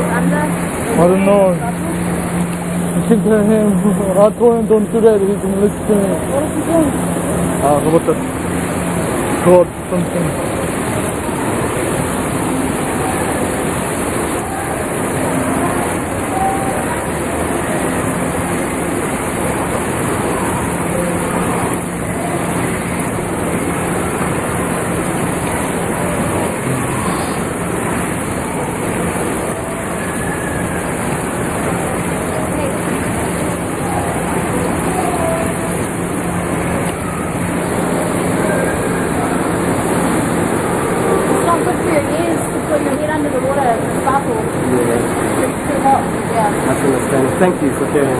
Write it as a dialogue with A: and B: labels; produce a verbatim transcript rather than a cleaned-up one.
A: under?
B: I don't know. You can tell him. I told him don't do that. He didn't listen to me.
A: What is he doing?
B: Ah, uh, what the God something.
C: Yeah.
A: It's too hot. Yeah.
C: That's understandable. Thank you for sharing.